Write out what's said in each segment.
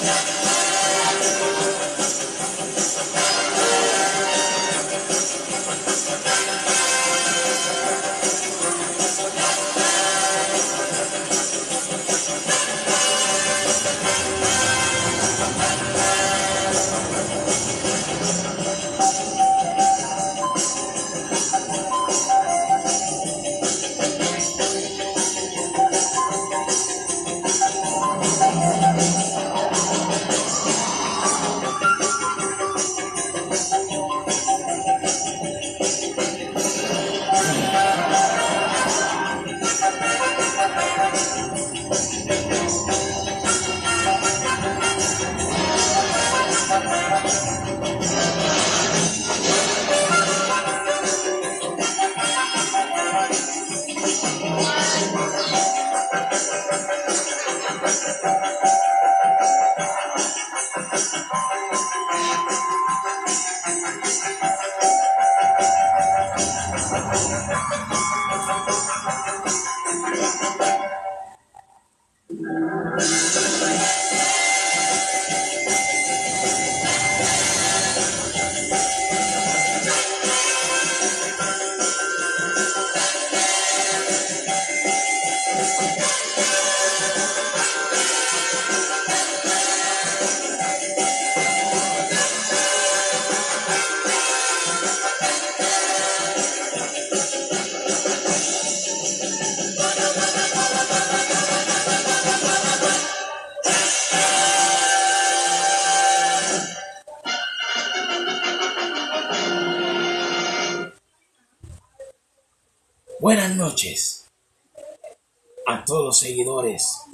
Buenas noches a todos los seguidores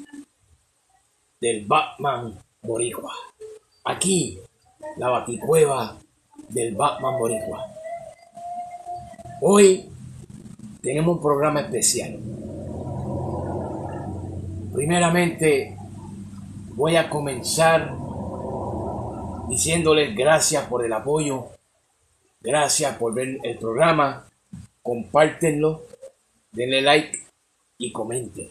del Batman Boricua. Aquí, la Baticueva del Batman Boricua. Hoy tenemos un programa especial. Primeramente, voy a comenzar diciéndoles gracias por el apoyo, gracias por ver el programa, compártenlo, denle like y comenten.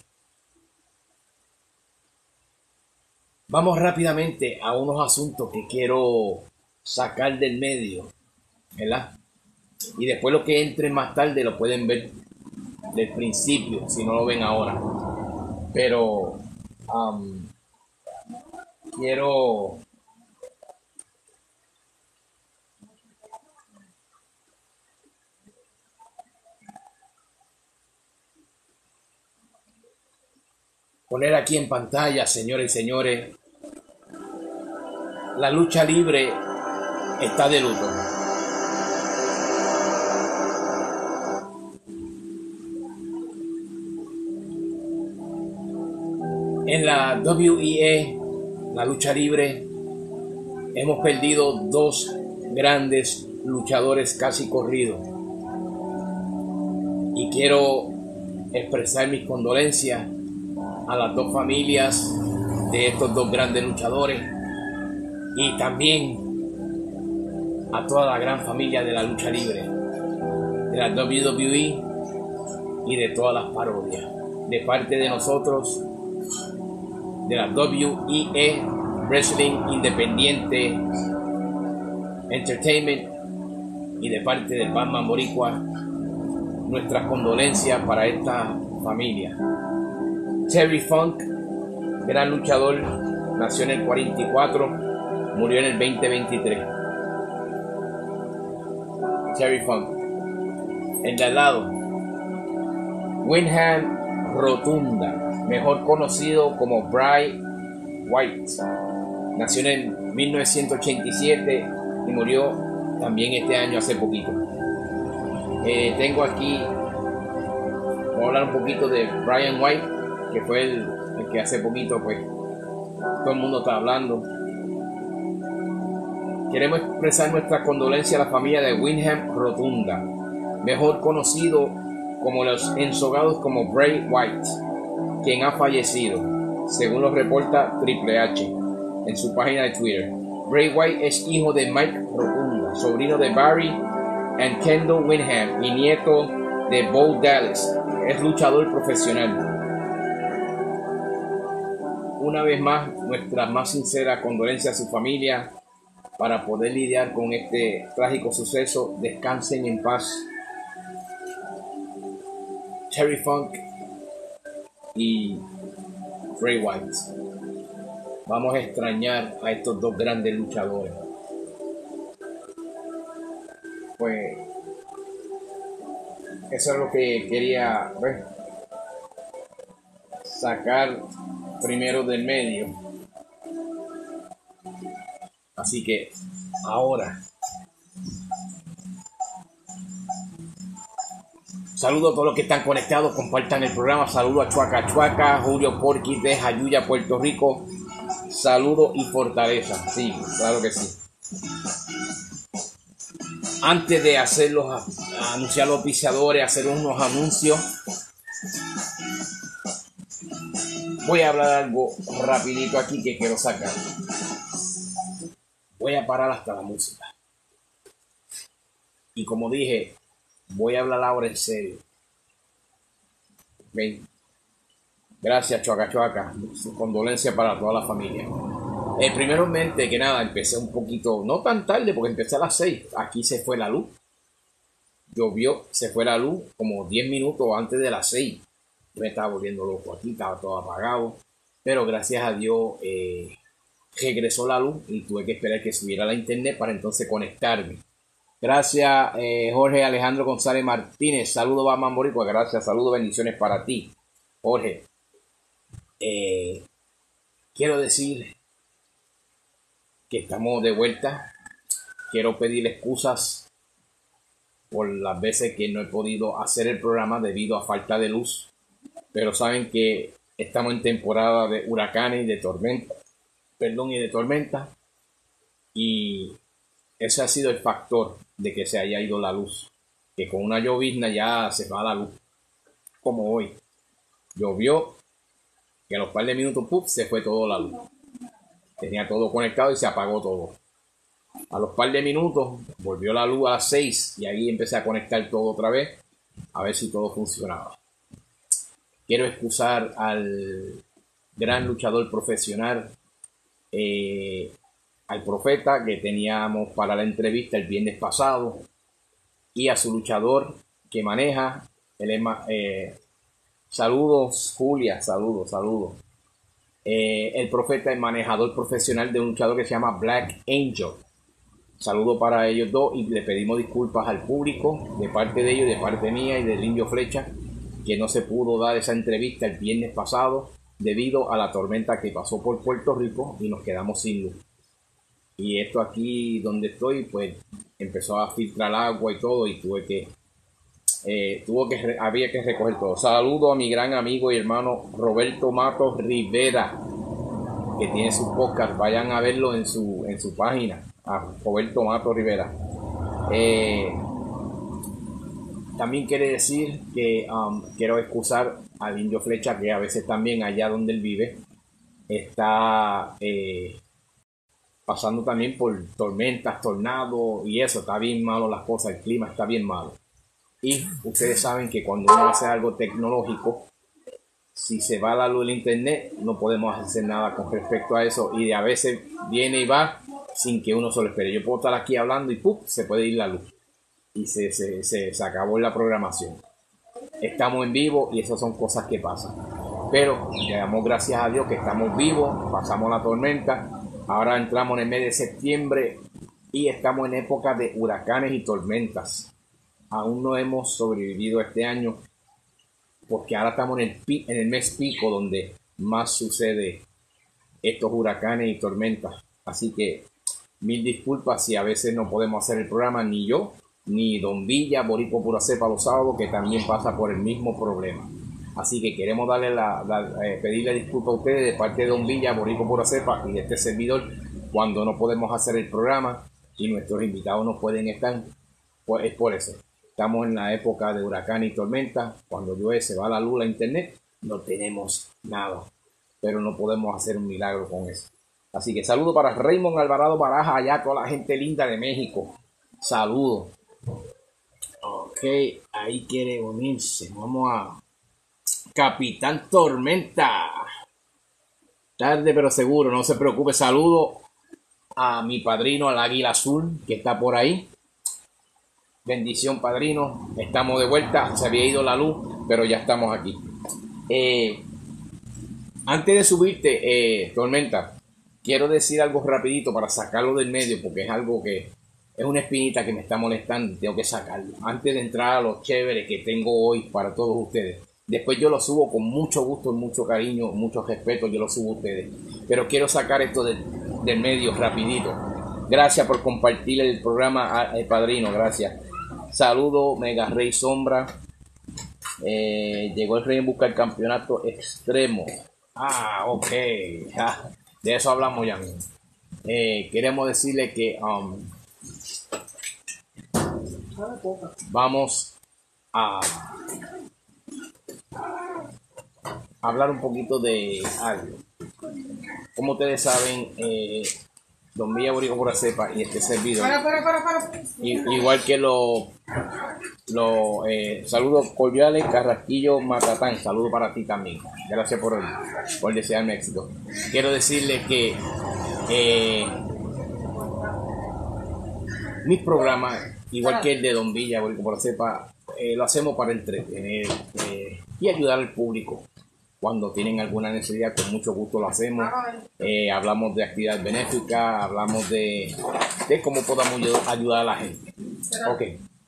Vamos rápidamente a unos asuntos que quiero sacar del medio, ¿verdad? Y después lo que entre más tarde lo pueden ver del principio, si no lo ven ahora. Pero quiero poner aquí en pantalla, señores y señores, la lucha libre está de luto. En la WEE, la lucha libre, hemos perdido dos grandes luchadores casi corridos. Y quiero expresar mis condolencias a las dos familias de estos dos grandes luchadores y también a toda la gran familia de la lucha libre, de la WWE y de todas las parodias. De parte de nosotros, de la WEE Wrestling Independiente Entertainment y de parte del Batman Boricua, nuestras condolencias para esta familia. Terry Funk, gran luchador, nació en el 44, murió en el 2023. Terry Funk. El de al lado, Windham Rotunda, mejor conocido como Bray Wyatt, nació en el 1987 y murió también este año hace poquito. Tengo aquí, voy a hablar un poquito de Brian White, que fue el que hace poquito pues todo el mundo está hablando. Queremos expresar nuestra condolencia a la familia de Windham Rotunda, mejor conocido como los ensogados como Bray Wyatt, quien ha fallecido, según lo reporta Triple H en su página de Twitter. Bray Wyatt es hijo de Mike Rotunda, sobrino de Barry and Kendall Windham y nieto de Bo Dallas. Es luchador profesional. una vez más nuestras más sinceras condolencias a su familia para poder lidiar con este trágico suceso. Descansen en paz Terry Funk y Bray Wyatt. Vamos a extrañar a estos dos grandes luchadores. Pues eso es lo que quería sacar primero del medio. Así que ahora saludo a todos los que están conectados, compartan el programa. Saludo a Chuaca Chuaca, Julio Porqui de Jayuya, Puerto Rico. Saludo y fortaleza. Sí, claro que sí. Antes de anunciar los auspiciadores, hacer unos anuncios, voy a hablar algo rapidito aquí que quiero sacar. Voy a parar hasta la música. Y como dije, voy a hablar ahora en serio. ¿Okay? Gracias, Chuaca Chuaca. Condolencia para toda la familia. Primeramente que nada, empecé un poquito, no tan tarde, porque empecé a las 6. Aquí se fue la luz. Llovió, se fue la luz como 10 minutos antes de las 6. Yo me estaba volviendo loco aquí, estaba todo apagado. Pero gracias a Dios regresó la luz y tuve que esperar que subiera la internet para entonces conectarme. Gracias, Jorge Alejandro González Martínez. Saludos, Batman Boricua. Gracias, saludos, bendiciones para ti, Jorge. Quiero decir que estamos de vuelta. Quiero pedir excusas por las veces que no he podido hacer el programa debido a falta de luz. Pero saben que estamos en temporada de huracanes y de tormenta. Y ese ha sido el factor de que se haya ido la luz. Que con una llovizna ya se va la luz. Como hoy. Llovió y a los par de minutos se fue toda la luz. Tenía todo conectado y se apagó todo. A los par de minutos volvió la luz a las 6 y ahí empecé a conectar todo otra vez a ver si todo funcionaba. Quiero excusar al gran luchador profesional, al Profeta, que teníamos para la entrevista el viernes pasado, y a su luchador que maneja, saludos Julia, saludos. El Profeta es manejador profesional de un luchador que se llama Black Angel. Saludo para ellos dos y le pedimos disculpas al público de parte de ellos, de parte mía y del Indio Flecha, que no se pudo dar esa entrevista el viernes pasado debido a la tormenta que pasó por Puerto Rico y nos quedamos sin luz. Y esto aquí donde estoy, pues empezó a filtrar agua y todo y había que recoger todo. Saludo a mi gran amigo y hermano Roberto Matos Rivera, que tiene su podcast. Vayan a verlo en su página, a Roberto Matos Rivera. También quiere decir que quiero excusar al Indio Flecha, que a veces también allá donde él vive está pasando también por tormentas, tornados y eso. Está bien malo las cosas, el clima está bien malo. Y ustedes saben que cuando uno hace algo tecnológico, si se va la luz del internet, no podemos hacer nada con respecto a eso. Y a veces viene y va sin que uno se lo espere. Yo puedo estar aquí hablando y ¡pum!, se puede ir la luz. Y se acabó la programación. Estamos en vivo y esas son cosas que pasan. Pero le damos gracias a Dios que estamos vivos, pasamos la tormenta. Ahora entramos en el mes de septiembre y estamos en época de huracanes y tormentas. Aún no hemos sobrevivido este año porque ahora estamos en el mes pico donde más sucede estos huracanes y tormentas. Así que mil disculpas si a veces no podemos hacer el programa, ni yo, ni Don Villa, Boricua Pura Cepa los sábados, que también pasa por el mismo problema. Así que queremos pedirle disculpas a ustedes de parte de Don Villa, Boricua Pura Cepa y de este servidor cuando no podemos hacer el programa y nuestros invitados no pueden estar. Pues es por eso. Estamos en la época de huracán y tormenta. Cuando llueve se va la luz, la internet, no tenemos nada. Pero no podemos hacer un milagro con eso. Así que saludo para Raymond Alvarado Baraja, allá toda la gente linda de México. Saludos. Ok, ahí quiere unirse. Vamos a Capitán Tormenta. Tarde pero seguro, no se preocupe. Saludo a mi padrino, al Águila Azul, que está por ahí. Bendición, padrino. Estamos de vuelta. Se había ido la luz, pero ya estamos aquí. Antes de subirte, Tormenta, quiero decir algo rapidito para sacarlo del medio, porque es algo que es una espinita que me está molestando y tengo que sacarlo. Antes de entrar a los chéveres que tengo hoy para todos ustedes. Después yo lo subo con mucho gusto, mucho cariño, mucho respeto, yo lo subo a ustedes. Pero quiero sacar esto del medio rapidito. Gracias por compartir el programa, padrino, gracias. Saludo, Mega Rey Sombra. Llegó el Rey en busca del campeonato extremo. Ok. De eso hablamos ya mismo. Queremos decirle que vamos a hablar un poquito de algo. Como ustedes saben, Don Villa Boricua Pura Cepa y este servidor, igual que saludos cordiales, Carrasquillo Matatán, saludo para ti también. Gracias por desearme éxito. Quiero decirles que mis programas, igual que el de Don Villa Boricua Pura Cepa, lo hacemos para entretener y ayudar al público. Cuando tienen alguna necesidad, con mucho gusto lo hacemos. Hablamos de actividad benéfica, hablamos de cómo podamos ayudar a la gente. Ok.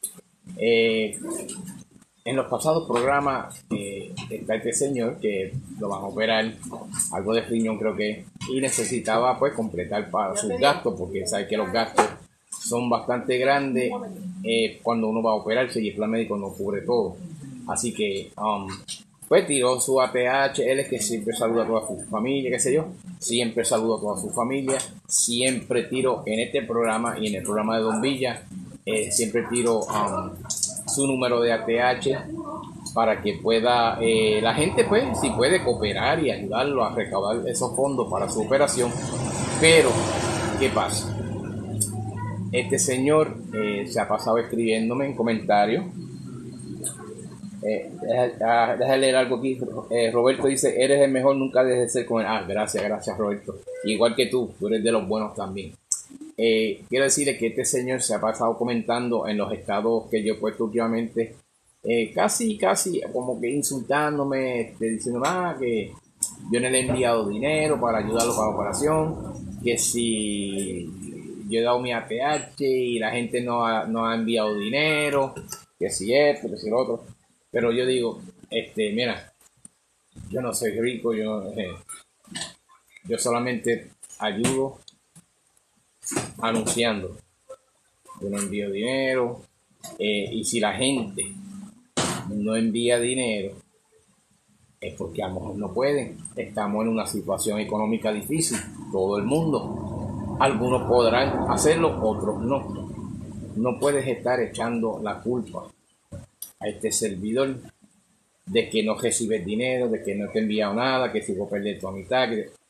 En los pasados programas está este señor que lo van a operar, algo de riñón creo que, y necesitaba pues completar para sus gastos, porque sabe que los gastos son bastante grandes cuando uno va a operarse y el plan médico no cubre todo. Así que pues tiró su ATH. Él es que siempre saluda a toda su familia, qué sé yo, siempre saluda a toda su familia, siempre tiro en este programa y en el programa de Don Villa, siempre tiro su número de ATH para que pueda la gente, pues, si puede cooperar y ayudarlo a recaudar esos fondos para su operación. Pero, ¿qué pasa? Este señor se ha pasado escribiéndome en comentarios. Déjame leer algo aquí. Roberto dice: eres el mejor, nunca dejes de ser con él. Gracias Roberto. Igual que tú eres de los buenos también. Quiero decirle que este señor se ha pasado comentando en los estados que yo he puesto últimamente, casi como que insultándome, diciendo que yo no le he enviado dinero para ayudarlo para la operación, que si yo he dado mi ATH y la gente no ha enviado dinero, que si esto, que si lo otro. Pero yo digo, mira, yo no soy rico, yo solamente ayudo anunciando. Yo no envío dinero, y si la gente no envía dinero es porque a lo mejor no pueden. Estamos en una situación económica difícil, todo el mundo. Algunos podrán hacerlo, otros no. No puedes estar echando la culpa a este servidor de que no recibes dinero, de que no te he enviado nada, que si voy a perder tu amistad.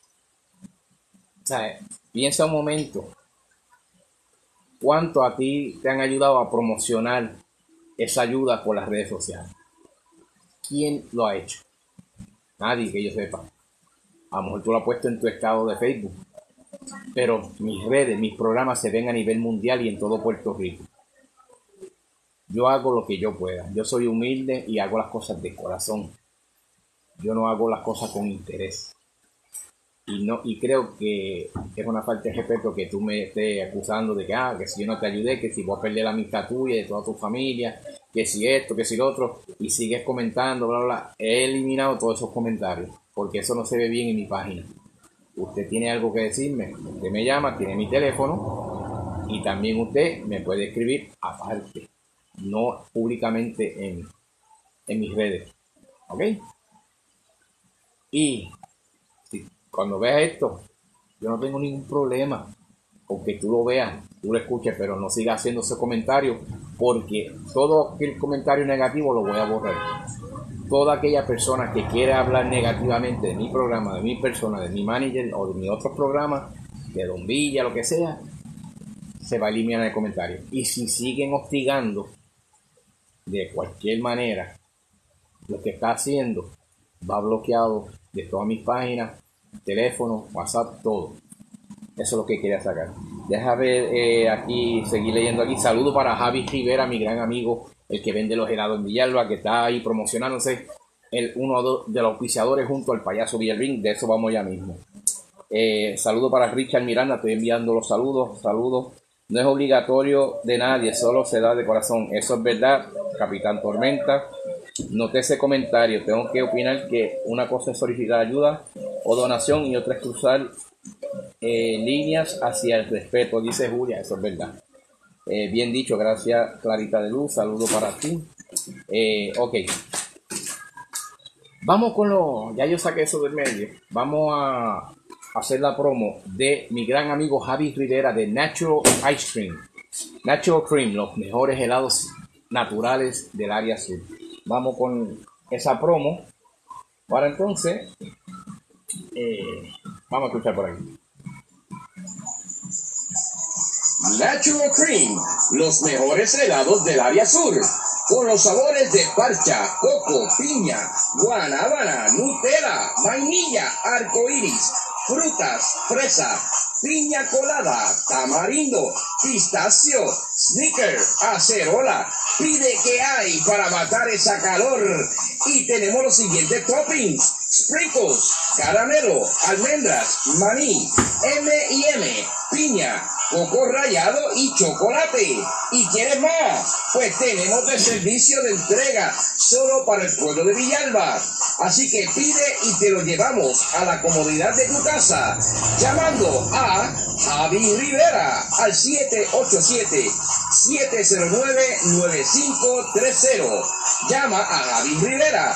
O sea, piensa un momento, ¿cuánto a ti te han ayudado a promocionar esa ayuda por las redes sociales? ¿Quién lo ha hecho? Nadie que yo sepa. A lo mejor tú lo has puesto en tu estado de Facebook, pero mis redes, mis programas se ven a nivel mundial y en todo Puerto Rico. Yo hago lo que yo pueda. Yo soy humilde y hago las cosas de corazón. Yo no hago las cosas con interés. Y creo que es una falta de respeto que tú me estés acusando de que si yo no te ayudé, que si voy a perder la amistad tuya y de toda tu familia, que si esto, que si lo otro, y sigues comentando, bla, bla. He eliminado todos esos comentarios, porque eso no se ve bien en mi página. Usted tiene algo que decirme, usted me llama, tiene mi teléfono, y también usted me puede escribir aparte, no públicamente en mis redes. ¿Ok? Y cuando veas esto, yo no tengo ningún problema con que tú lo veas, tú lo escuches, pero no sigas haciendo ese comentario, porque todo aquel comentario negativo lo voy a borrar. Toda aquella persona que quiera hablar negativamente de mi programa, de mi persona, de mi manager o de mi otro programa, de Don Villa, lo que sea, se va a eliminar el comentario. Y si siguen hostigando de cualquier manera, lo que está haciendo va bloqueado de todas mis páginas teléfono, WhatsApp, todo. Eso es lo que quería sacar. Deja ver aquí, seguir leyendo aquí. Saludo para Javi Rivera, mi gran amigo, el que vende los helados en Villalba, que está ahí promocionándose, uno de los auspiciadores junto al payaso Villalbín. De eso vamos ya mismo. Saludo para Richard Miranda, estoy enviando los saludos. No es obligatorio de nadie, solo se da de corazón. Eso es verdad, Capitán Tormenta. Noté ese comentario. Tengo que opinar que una cosa es solicitar ayuda o donación y otra es cruzar líneas hacia el respeto, dice Julia. Eso es verdad. Bien dicho, gracias Clarita de Luz. Saludo para ti. Ok. Vamos con lo... Ya yo saqué eso del medio. Vamos a hacer la promo de mi gran amigo Javi Rivera de Natural Ice Cream. Natural Cream, los mejores helados naturales del área sur. Vamos con esa promo. Para entonces, vamos a escuchar por aquí. Natural Cream, los mejores helados del área sur, con los sabores de parcha, coco, piña, guanábana, Nutella, vainilla, arcoíris, frutas, fresa, piña colada, tamarindo, pistacio, sneaker, acerola. Pide que hay para matar esa calor. Y tenemos los siguientes toppings: sprinkles, caramelo, almendras, maní, M&M, piña, coco rallado y chocolate. ¿Y quieres más? Pues tenemos de servicio de entrega solo para el pueblo de Villalba. Así que pide y te lo llevamos a la comodidad de tu casa, llamando a Javi Rivera al 787-709-9530. Llama a Javi Rivera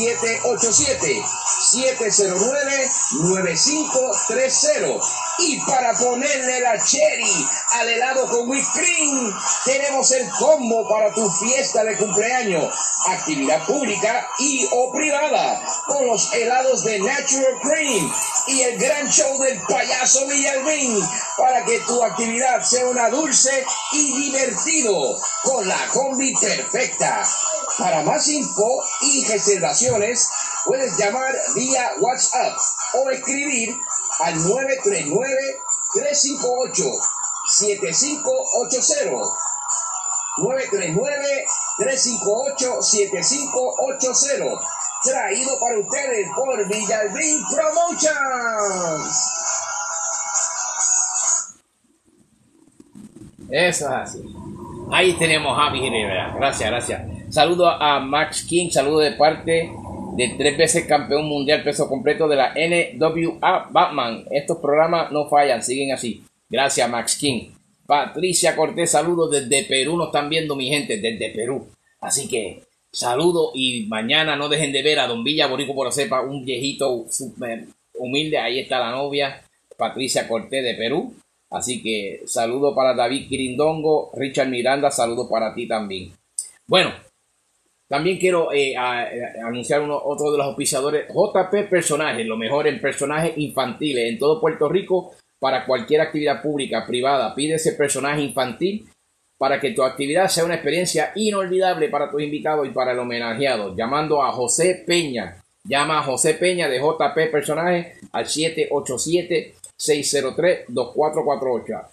787-709-9530. Y para ponerle la cherry al helado con whipped cream, tenemos el combo para tu fiesta de cumpleaños, actividad pública y o privada, con los helados de Natural Cream y el gran show del payaso Villalbín, para que tu actividad sea una dulce y divertido, con la combi perfecta. Para más info y reservaciones, puedes llamar vía WhatsApp o escribir al 939-358-7580. 939-358-7580. Traído para ustedes por Villalbín Promotions. Eso es así. Ahí tenemos a Javi Rivera. Gracias. Saludo a Max King. Saludo de parte de 3 veces campeón mundial peso completo de la NWA Batman. Estos programas no fallan, siguen así. Gracias, Max King. Patricia Cortés, saludos desde Perú. Nos están viendo, mi gente, desde Perú. Así que saludo y mañana no dejen de ver a Don Villa Boricua por Cepa, un viejito super humilde. Ahí está la novia, Patricia Cortés de Perú. Así que saludo para David Quirindongo, Richard Miranda, saludo para ti también. Bueno, también quiero anunciar otro de los auspiciadores, JP Personajes, lo mejor en personajes infantiles en todo Puerto Rico para cualquier actividad pública, privada. Pide ese personaje infantil para que tu actividad sea una experiencia inolvidable para tus invitados y para el homenajeado, llamando a José Peña. Llama a José Peña de JP Personajes al 787-603-2448.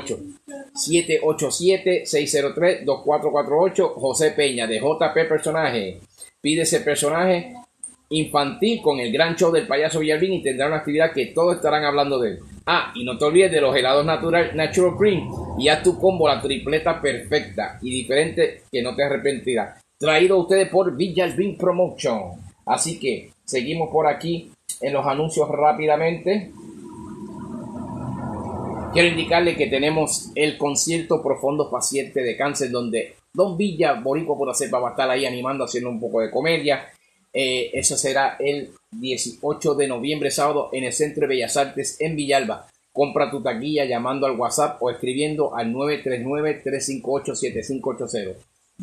787-603-2448. José Peña de JP Personaje. Pide ese personaje infantil con el gran show del payaso Villalbín y tendrá una actividad que todos estarán hablando de él. Y no te olvides de los helados Natural Cream y haz tu combo, la tripleta perfecta y diferente que no te arrepentirás. Traído a ustedes por Villalbín Promotion. Así que seguimos por aquí en los anuncios rápidamente. Quiero indicarle que tenemos el concierto Profundo Paciente de Cáncer, donde Don Villa Boricua por Cepa va a estar ahí animando, haciendo un poco de comedia. Eso será el 18 de noviembre, sábado, en el Centro de Bellas Artes en Villalba. Compra tu taquilla llamando al WhatsApp o escribiendo al 939-358-7580.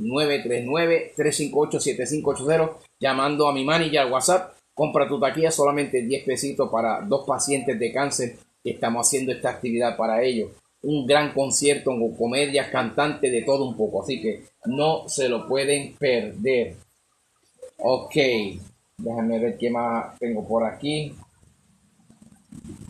939-358-7580. Llamando a mi manager al WhatsApp. Compra tu taquilla, solamente 10 pesitos para 2 pacientes de cáncer. Estamos haciendo esta actividad para ellos. Un gran concierto con comedias, cantantes, de todo un poco. Así que no se lo pueden perder. Ok, déjame ver qué más tengo por aquí.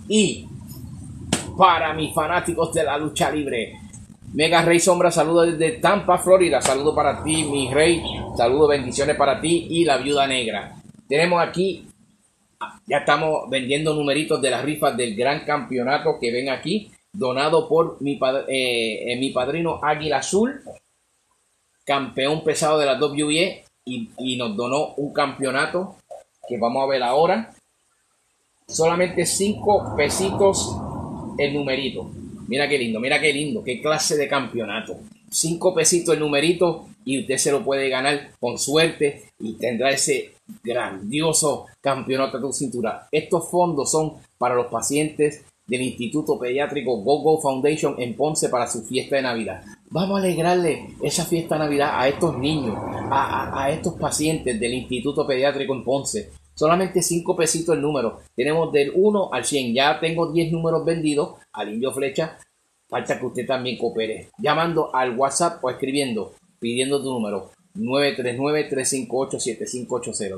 Y para mis fanáticos de la lucha libre, Mega Rey Sombra, saludo desde Tampa, Florida. Saludo para ti, mi rey. Saludo, bendiciones para ti y la Viuda Negra. Tenemos aquí, ya estamos vendiendo numeritos de las rifas del gran campeonato que ven aquí, donado por mi padrino Águila Azul, campeón pesado de la WWE, y nos donó un campeonato que vamos a ver ahora. Solamente 5 pesitos el numerito. Mira qué lindo, qué clase de campeonato. 5 pesitos el numerito y usted se lo puede ganar con suerte y tendrá ese grandioso campeonato a tu cintura. Estos fondos son para los pacientes del Instituto Pediátrico GoGo Foundation en Ponce para su fiesta de Navidad. Vamos a alegrarle esa fiesta de Navidad a estos niños, a estos pacientes del Instituto Pediátrico en Ponce. Solamente 5 pesitos el número. Tenemos del 1 al 100. Ya tengo 10 números vendidos al Indio Flecha. Falta que usted también coopere. Llamando al WhatsApp o escribiendo, pidiendo tu número. 939-358-7580.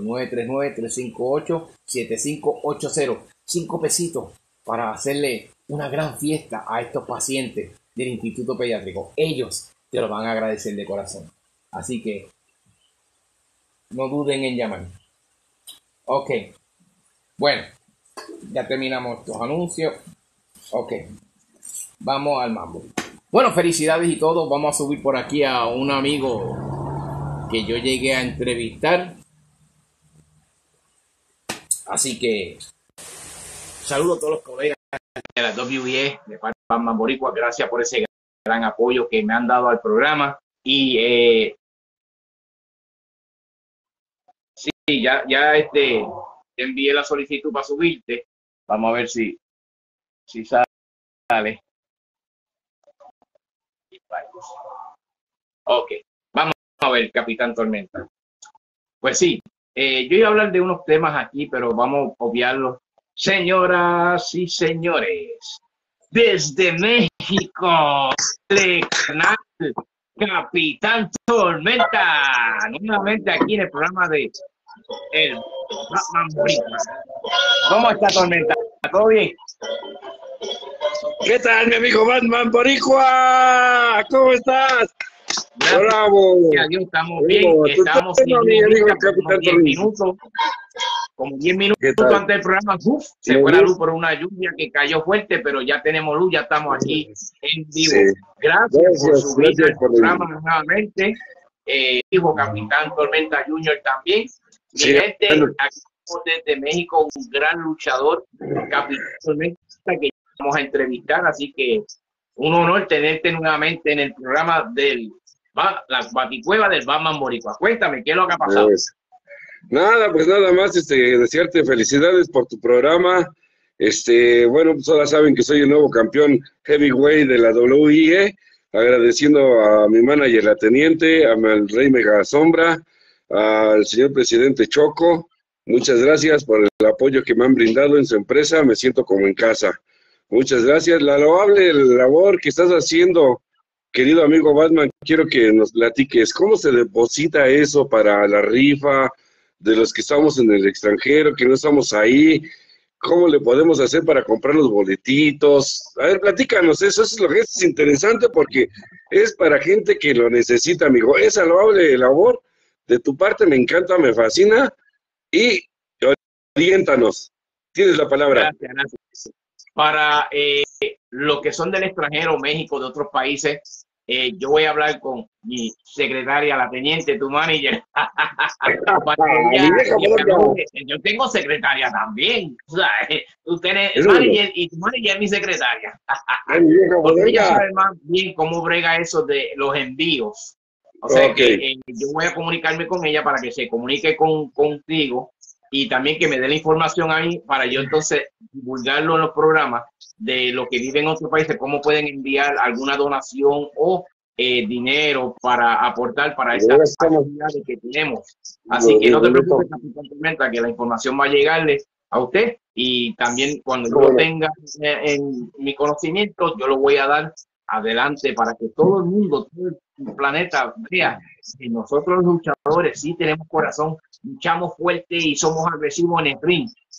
939-358-7580. 5 pesitos para hacerle una gran fiesta a estos pacientes del Instituto Pediátrico. Ellos te lo van a agradecer de corazón. Así que no duden en llamar. Ok, bueno, ya terminamos estos anuncios. Ok, vamos al mambo. Bueno, felicidades y todo. Vamos a subir por aquí a un amigo que yo llegué a entrevistar. Así que saludo a todos los colegas de la WWE, de Batman Boricua. Gracias por ese gran apoyo que me han dado al programa. Y sí, ya te envié la solicitud para subirte. Vamos a ver si sale. Ok, vamos a ver, Capitán Tormenta. Pues sí, yo iba a hablar de unos temas aquí, pero vamos a obviarlos. Señoras y señores, desde México, el canal Capitán Tormenta, nuevamente aquí en el programa de el Batman Boricua. ¿Cómo está, Tormenta? ¿Todo bien? ¿Qué tal, mi amigo Batman Boricua? ¿Cómo estás? Gracias. Bravo. Adiós, estamos bien. Estamos sin como 10 minutos antes del programa. Se fue la luz por una lluvia que cayó fuerte, pero ya tenemos luz, ya estamos aquí en vivo. Sí. Gracias por subir al programa nuevamente. Hijo Capitán Tormenta Junior también. Sí, gente, aquí desde México, un gran luchador, Capitán Tormenta, que vamos a entrevistar, así que un honor tenerte nuevamente en el programa de la Baticueva del Batman Boricua. Cuéntame, ¿qué es lo que ha pasado? Pues nada más desearte felicidades por tu programa. Bueno, pues ahora saben que soy el nuevo campeón heavyweight de la WWE, agradeciendo a mi manager, la teniente, al Rey Mega Sombra, al señor presidente Choco. Muchas gracias por el apoyo que me han brindado en su empresa, me siento como en casa. Muchas gracias. La loable labor que estás haciendo, querido amigo Batman, quiero que nos platiques cómo se deposita eso para la rifa de los que estamos en el extranjero, que no estamos ahí. ¿Cómo le podemos hacer para comprar los boletitos? A ver, platícanos, eso es lo que es interesante porque es para gente que lo necesita, amigo. Esa loable labor de tu parte me encanta, me fascina y oriéntanos. Tienes la palabra. Gracias. Para los que son del extranjero, México, de otros países, yo voy a hablar con mi secretaria, la teniente, tu manager. Yo tengo secretaria también. O sea, tú tienes manager y tu manager es mi secretaria. Porque ella sabe más bien cómo brega eso de los envíos. O sea que yo voy a comunicarme con ella para que se comunique contigo y también que me dé la información a mí para yo entonces divulgarlo en los programas de los que viven en otros países, cómo pueden enviar alguna donación o dinero para aportar para esas actividades que tenemos. Así que no te preocupes, Capitán Tormenta, que la información va a llegarle a usted y también cuando yo lo tenga en mi conocimiento, yo lo voy a dar adelante para que todo el mundo, todo el planeta vea que nosotros los luchadores sí tenemos corazón, luchamos fuerte y somos agresivos en el ring,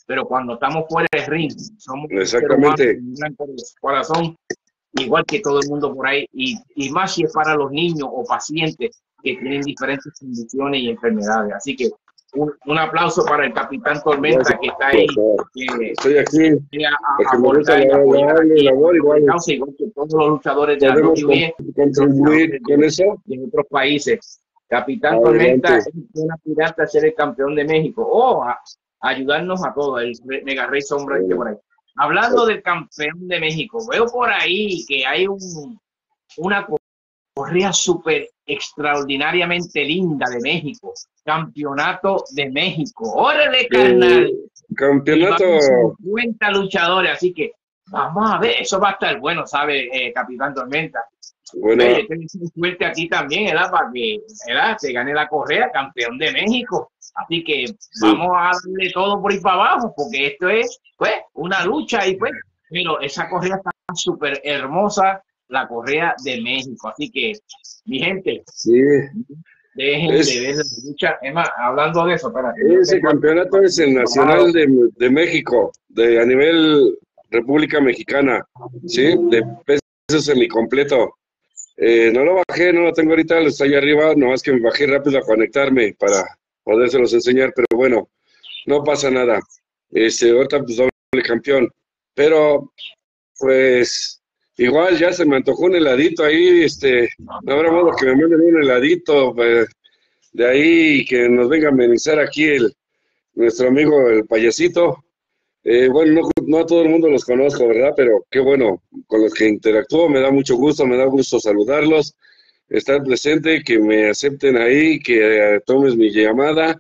pero cuando estamos fuera del ring, somos exactamente un gran corazón, igual que todo el mundo por ahí, y más si es para los niños o pacientes que tienen diferentes condiciones y enfermedades. Así que un aplauso para el Capitán Tormenta que está ahí. Estoy aquí porque me gusta la labor, igual que todos los luchadores de la WWE contribuir con eso en otros países. Capitán Tormenta es una aspirante a ser el campeón de México o a ayudarnos a todos, el Mega Rey Sombra que por ahí. Hablando del campeón de México, veo por ahí que hay una corrida súper extraordinariamente linda de México. Campeonato de México. ¡Órale, carnal! Campeonato. 50 luchadores, así que vamos a ver, eso va a estar bueno, ¿sabe, Capitán Tormenta? Bueno, yo te deseo suerte a ti también, ¿verdad? Para que te gane la correa, campeón de México. Así que vamos a darle todo por ir para abajo, porque esto es, pues, una lucha y pues, pero esa correa está súper hermosa, la correa de México. Así que, mi gente, dejen de ver la lucha. Es más, hablando de eso, espérate. Ese campeonato es el nacional de México, a nivel República Mexicana, ¿sí? De peso semicompleto. No lo bajé, no lo tengo ahorita, lo está ahí arriba, nomás que me bajé rápido a conectarme para podérselos enseñar, pero bueno, no pasa nada. Ahorita pues doble campeón, pero pues igual ya se me antojó un heladito ahí, no habrá modo que me manden un heladito de ahí y que nos venga a amenizar aquí nuestro amigo el payasito. Bueno, no a todo el mundo los conozco, ¿verdad? Pero qué bueno, con los que interactúo, me da gusto saludarlos, estar presente, que me acepten ahí, que tomes mi llamada.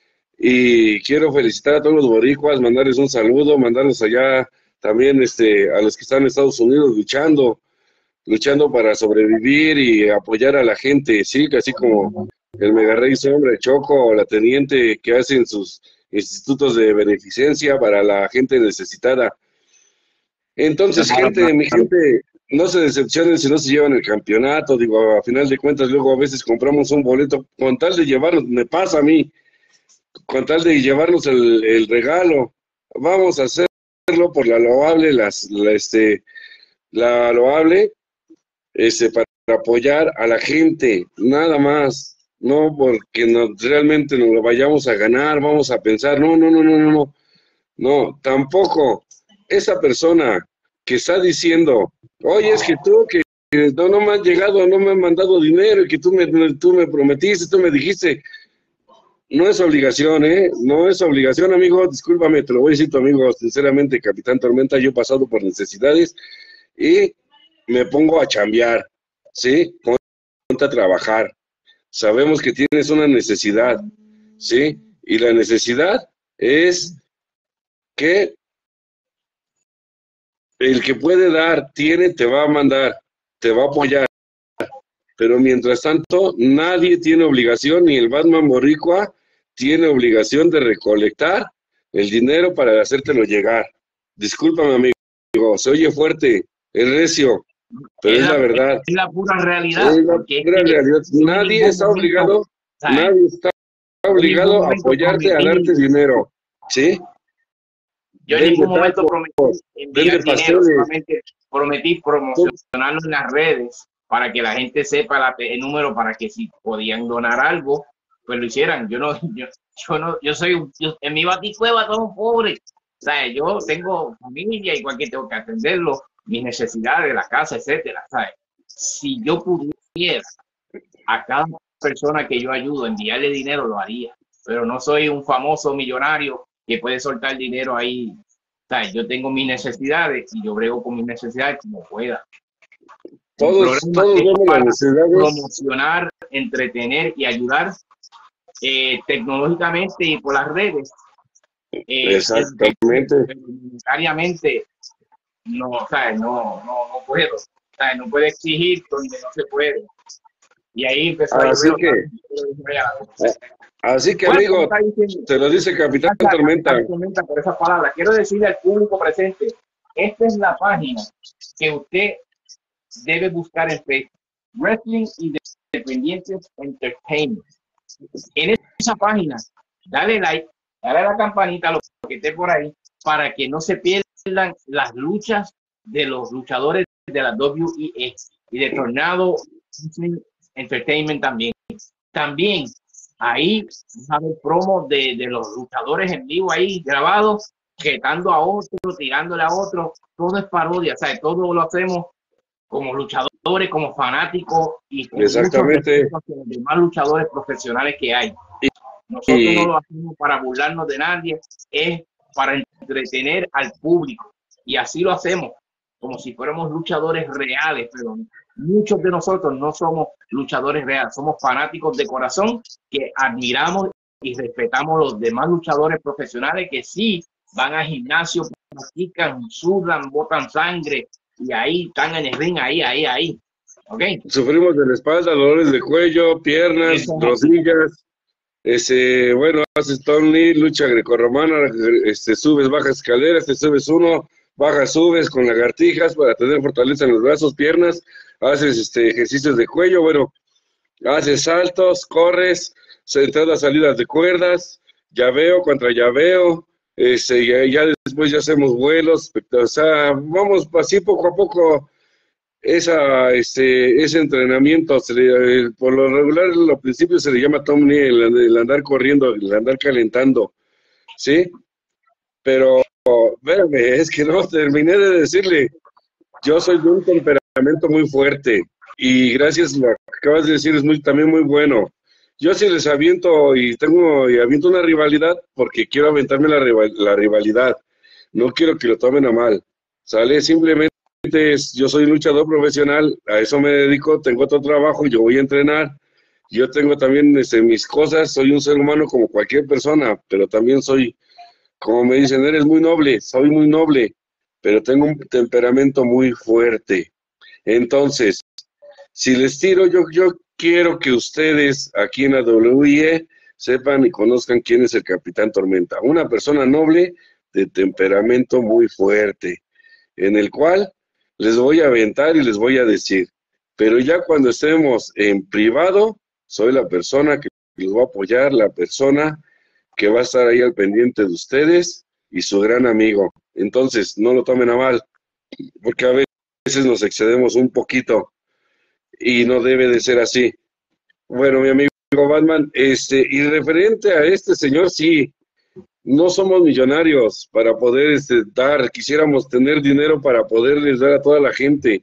Y quiero felicitar a todos los boricuas, mandarles un saludo, mandarlos allá también a los que están en Estados Unidos luchando para sobrevivir y apoyar a la gente, sí, así como el Mega Rey Sombra, Choco, o la Teniente, que hacen sus institutos de beneficencia para la gente necesitada. Entonces, mi gente, no se decepcionen si no se llevan el campeonato. Digo, a final de cuentas, luego a veces compramos un boleto con tal de llevarnos, me pasa a mí, con tal de llevarnos el regalo. Vamos a hacerlo por la loable, la loable, para apoyar a la gente, nada más. No porque realmente nos lo vayamos a ganar, vamos a pensar, no, tampoco. Esa persona que está diciendo, oye, es que tú que no me han llegado, no me han mandado dinero y que tú me prometiste, tú me dijiste, no es obligación, no es obligación, amigo, discúlpame, te lo voy a decir tu amigo, sinceramente, Capitán Tormenta, yo he pasado por necesidades y me pongo a chambear, ¿sí? Ponte a trabajar. Sabemos que tienes una necesidad, ¿sí? Y la necesidad es que el que puede dar, te va a mandar, te va a apoyar. Pero mientras tanto, nadie tiene obligación, ni el Batman Boricua tiene obligación de recolectar el dinero para hacértelo llegar. Discúlpame, amigo, se oye fuerte, es recio, pero es la verdad. Es la pura realidad. Es la pura realidad. Nadie está obligado a apoyarte, a darte dinero, ¿sí? Yo en ningún momento prometí enviar dinero, solamente prometí promocionarlo en las redes para que la gente sepa el número para que si podían donar algo, pues lo hicieran. Yo soy en mi baticueva somos pobres. O sea, yo tengo familia igual que tengo que atenderlo, mis necesidades de la casa, etcétera. ¿Sabes? Si yo pudiera a cada persona que yo ayudo enviarle dinero, lo haría. Pero no soy un famoso millonario que puede soltar dinero ahí. O sea, yo tengo mis necesidades y yo brego con mis necesidades como pueda. Todos vemos las necesidades. Promocionar, entretener y ayudar tecnológicamente y por las redes. Exactamente. Monetariamente no puedo. O sea, no puedo exigir donde no se puede. Y ahí empezó Así que, amigo, te lo dice Capitán Tormenta. Por esas palabras. Quiero decirle al público presente, esta es la página que usted debe buscar en Facebook. Wrestling Independientes Entertainment. En esa página, dale like, dale a la campanita, lo que esté por ahí, para que no se pierdan las luchas de los luchadores de la WEE y de Tornado Entertainment también. También ahí va a haber promos de los luchadores en vivo ahí grabados, retando a otro, tirándole a otro. Todo es parodia, o sea, todo lo hacemos como luchadores, como fanáticos y con exactamente los demás luchadores profesionales que hay. Nosotros no lo hacemos para burlarnos de nadie, es para entretener al público y así lo hacemos, como si fuéramos luchadores reales, pero muchos de nosotros no somos luchadores reales, somos fanáticos de corazón que admiramos y respetamos a los demás luchadores profesionales que sí van al gimnasio, practican, sudan, botan sangre y ahí están en el ring, ahí. ¿Okay? Sufrimos de la espalda, dolores de cuello, piernas, rodillas. Bueno, haces Tony, lucha grecorromana, subes, bajas escaleras, te subes uno, bajas, subes con lagartijas para tener fortaleza en los brazos, piernas, haces ejercicios de cuello, bueno, haces saltos, corres, entradas, salidas de cuerdas, llaveo contra llaveo, ya después ya hacemos vuelos, o sea, vamos así poco a poco. Ese entrenamiento, por lo regular, al principio se le llama Tom Lee, el andar corriendo, el andar calentando, ¿sí? Pero, espérame, es que no terminé de decirle, yo soy de un temperamento muy fuerte, y gracias a lo que acabas de decir, es también muy bueno. Yo sí les aviento, y aviento una rivalidad, porque quiero aventarme la rivalidad, no quiero que lo tomen a mal, ¿sale? Simplemente yo soy luchador profesional, a eso me dedico, tengo otro trabajo, yo voy a entrenar, yo tengo también mis cosas, soy un ser humano como cualquier persona, pero también soy, como me dicen, eres muy noble, soy muy noble, pero tengo un temperamento muy fuerte. Entonces, si les tiro, yo quiero que ustedes aquí en la WIE sepan y conozcan quién es el Capitán Tormenta, una persona noble de temperamento muy fuerte, en el cual les voy a aventar y les voy a decir, pero ya cuando estemos en privado, soy la persona que los va a apoyar, la persona que va a estar ahí al pendiente de ustedes y su gran amigo. Entonces, no lo tomen a mal, porque a veces nos excedemos un poquito y no debe de ser así. Bueno, mi amigo Batman, y referente a este señor, sí, no somos millonarios para poder dar, quisiéramos tener dinero para poderles dar a toda la gente.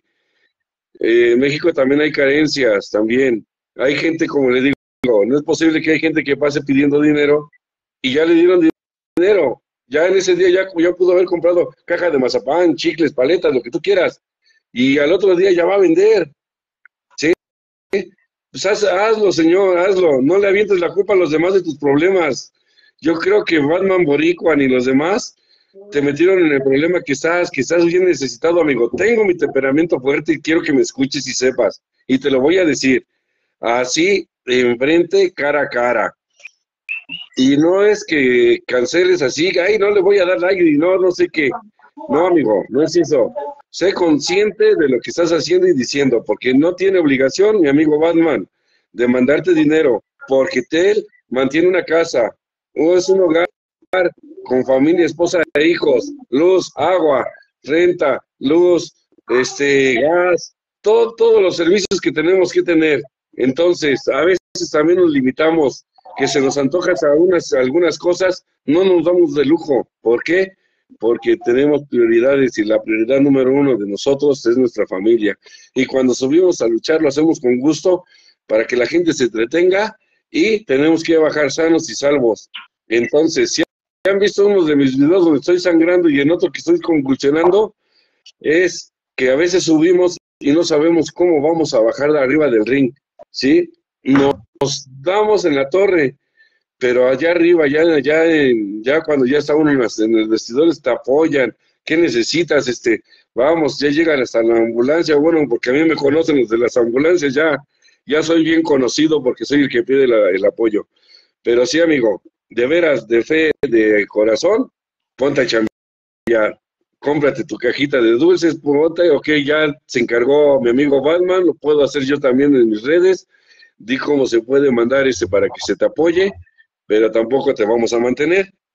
En México también hay carencias, también. Hay gente, como le digo, no es posible que hay gente que pase pidiendo dinero y ya le dieron dinero. Ya en ese día ya pudo haber comprado caja de mazapán, chicles, paletas, lo que tú quieras. Y al otro día ya va a vender. ¿Sí? Pues hazlo, señor, hazlo. No le avientes la culpa a los demás de tus problemas. Yo creo que Batman Boricua y los demás te metieron en el problema que estás bien necesitado, amigo. Tengo mi temperamento fuerte y quiero que me escuches y sepas. Y te lo voy a decir. Así, enfrente, cara a cara. Y no es que canceles así, ay, no le voy a dar like y no sé qué. No, amigo, no es eso. Sé consciente de lo que estás haciendo y diciendo, porque no tiene obligación, mi amigo Batman, de mandarte dinero, porque él mantiene una casa, o es un hogar con familia, esposa e hijos, luz, agua, renta, luz, gas, todos los servicios que tenemos que tener. Entonces, a veces también nos limitamos, que se nos antojan algunas cosas, no nos damos de lujo. ¿Por qué? Porque tenemos prioridades y la prioridad número uno de nosotros es nuestra familia. Y cuando subimos a luchar lo hacemos con gusto para que la gente se entretenga y tenemos que bajar sanos y salvos. Entonces, si han visto uno de mis videos donde estoy sangrando y en otro que estoy convulsionando, es que a veces subimos y no sabemos cómo vamos a bajar de arriba del ring, ¿sí? Nos damos en la torre, pero allá arriba, ya cuando ya está uno en el vestidor, te apoyan. ¿Qué necesitas? Vamos, ya llegan hasta la ambulancia. Bueno, porque a mí me conocen los de las ambulancias, ya soy bien conocido porque soy el que pide el apoyo. Pero sí, amigo, de veras, de fe, de corazón, ponte a chambear. Cómprate tu cajita de dulces, ponte, ok, ya se encargó mi amigo Batman, lo puedo hacer yo también en mis redes. Di cómo se puede mandar para que se te apoye, pero tampoco te vamos a mantener.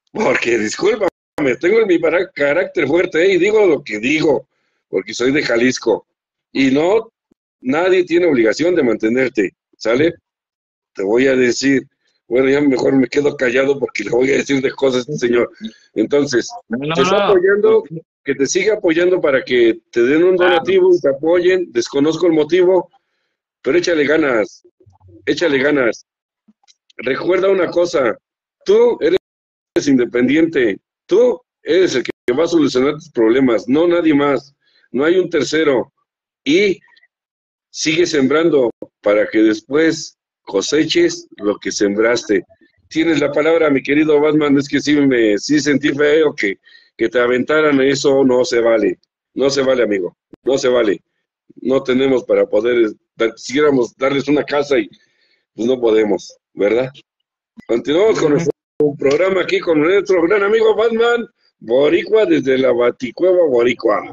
Porque, discúlpame, tengo mi carácter fuerte, y digo lo que digo, porque soy de Jalisco. Y no, nadie tiene obligación de mantenerte, ¿sale? Te voy a decir, bueno, ya mejor me quedo callado porque le voy a decir de cosas a este señor. Entonces, te está No. apoyando, que te siga apoyando para que te den un donativo y te apoyen. Desconozco el motivo, pero échale ganas, échale ganas. Recuerda una cosa, tú eres independiente, tú eres el que va a solucionar tus problemas, no nadie más, no hay un tercero. Y sigue sembrando para que después coseches lo que sembraste. Tienes la palabra, mi querido Batman. Es que sí sentí feo que te aventaran. Eso no se vale, no se vale, amigo, no se vale. No tenemos para poder, quisiéramos darles una casa y pues no podemos, ¿verdad? Continuamos con nuestro programa aquí con nuestro gran amigo Batman Boricua desde la Baticueva Boricua.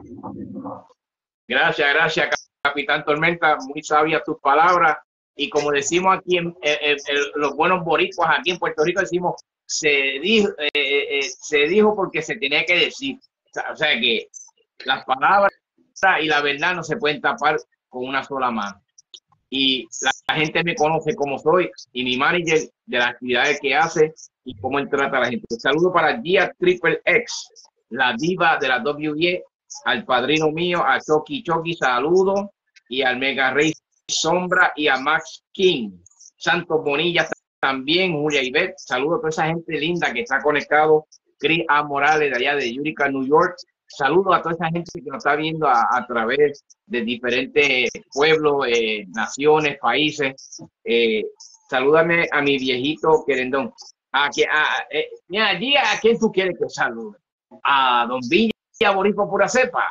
Gracias, Capitán Tormenta, muy sabias tus palabras. Y como decimos aquí, los buenos boricuas aquí en Puerto Rico, decimos, se dijo porque se tenía que decir. O sea que las palabras y la verdad no se pueden tapar con una sola mano. Y la gente me conoce como soy y mi manager de las actividades que hace y cómo él trata a la gente. Saludo para Gia Triple X, la diva de la WE, al padrino mío, a Chucky, saludo, y al Mega Rey Sombra y a Max King. Santos Bonilla también, Julia Ivette, saludo a toda esa gente linda que está conectado. Chris A. Morales de allá de Utica, New York. Saludos a toda esa gente que nos está viendo a través de diferentes pueblos, naciones, países. Salúdame a mi viejito querendón. Mira, allí a quién tú quieres que salude. A Don Villa Boricua Pura Cepa.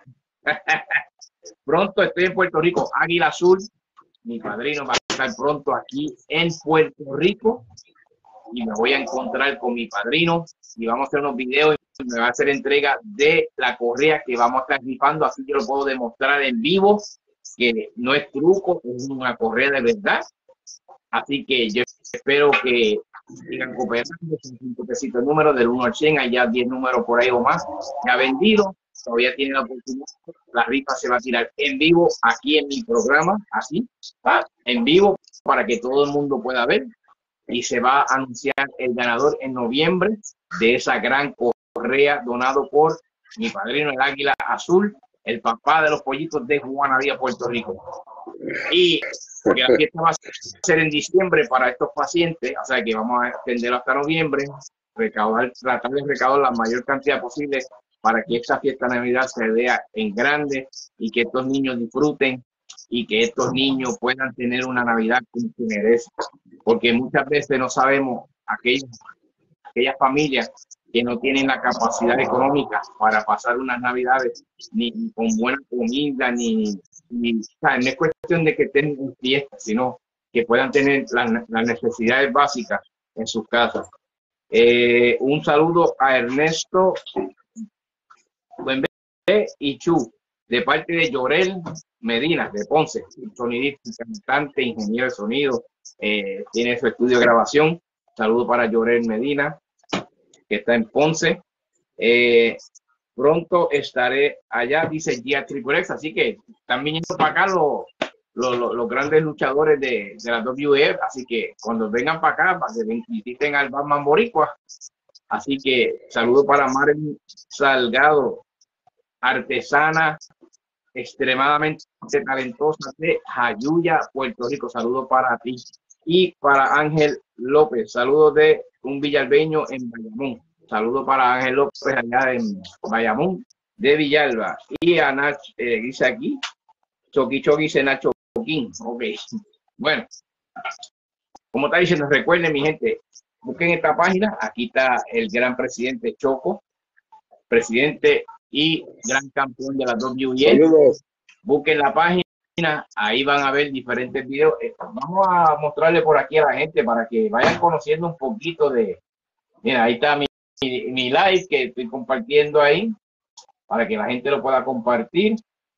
Pronto estoy en Puerto Rico, Águila Azul. Mi padrino va a estar pronto aquí en Puerto Rico y me voy a encontrar con mi padrino y vamos a hacer unos videos y me va a hacer entrega de la correa que vamos a estar rifando, así yo lo puedo demostrar en vivo, que no es truco, es una correa de verdad. Así que yo espero que sigan cooperando. Son 5 pesitos el número del 1 al 100, hay ya 10 números por ahí o más ya vendido. Todavía tiene la oportunidad. La rifa se va a tirar en vivo aquí en mi programa, así, en vivo, para que todo el mundo pueda ver. Y se va a anunciar el ganador en noviembre de esa gran correa donado por mi padrino, el Águila Azul, el papá de los pollitos de Juanadía, Puerto Rico. Y porque la fiesta va a ser en diciembre para estos pacientes, o sea que vamos a extenderlo hasta noviembre, tratar de recaudar la mayor cantidad posible para que esta fiesta de Navidad se vea en grande y que estos niños disfruten y que estos niños puedan tener una Navidad como se merece. Porque muchas veces no sabemos aquellas familias que no tienen la capacidad económica para pasar unas Navidades ni con buena comida, o sea, no es cuestión de que tengan fiestas, sino que puedan tener las necesidades básicas en sus casas. Un saludo a Ernesto Buenve y Chu, de parte de Llorel Medina, de Ponce, sonidista, cantante, ingeniero de sonido, tiene su estudio de grabación. Saludo para Llorel Medina, que está en Ponce. Pronto estaré allá, dice Gia Triple X, así que están viniendo para acá los grandes luchadores de la WF, así que cuando vengan para acá, para que visiten al Batman Boricua. Así que saludo para Marilyn Salgado, artesana extremadamente talentosa de Jayuya, Puerto Rico. Saludo para ti. Y para Ángel López, saludos de un villalbeño en Bayamón. Saludo para Ángel López allá en Bayamón de Villalba. Y a Nacho, dice aquí, Choqui dice Nacho King. Ok. Bueno, como está diciendo, recuerden, mi gente, busquen esta página. Aquí está el gran presidente Choco, presidente y gran campeón de la WE. Saludos. Busquen la página, ahí van a ver diferentes videos. Vamos a mostrarle por aquí a la gente para que vayan conociendo un poquito de... Mira, ahí está mi live que estoy compartiendo ahí, para que la gente lo pueda compartir.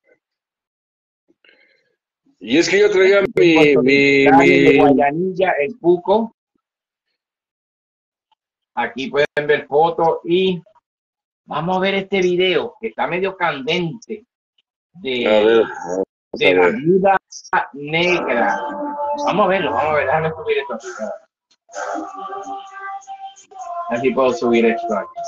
Y es que yo traía mi Guayanilla, el Puco. Aquí pueden ver fotos y vamos a ver este video que está medio candente de la Viuda Negra. Vamos a verlo, déjame subir esto. Así puedo subir esto aquí.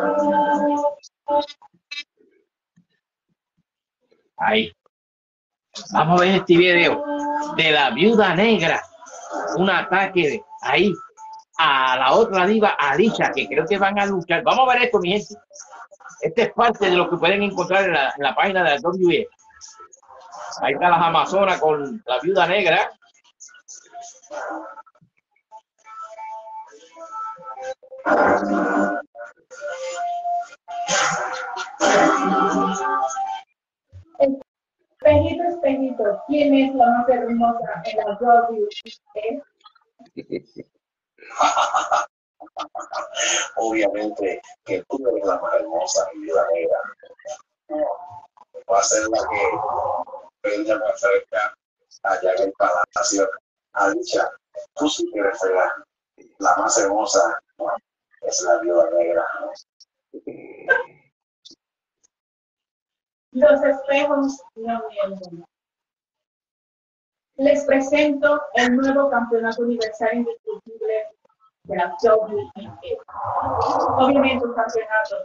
Ahí. Vamos a ver este video de la Viuda Negra. Un ataque ahí a la otra diva, Alicia, que creo que van a luchar. Vamos a ver esto, mi gente. Este es parte de lo que pueden encontrar en la página de la WWE. Ahí están las Amazonas con la Viuda Negra. Espejito, espejito, ¿quién es la más hermosa en la WWE? Obviamente que tú eres la más hermosa, mi vida negra. Va a ser la que venga más cerca allá en el palacio. Alicia, tú sí que eres la más hermosa, es la viuda negra. Los espejos no mienten. Les presento el nuevo campeonato universal indiscutible de la WWE. Obviamente un campeonato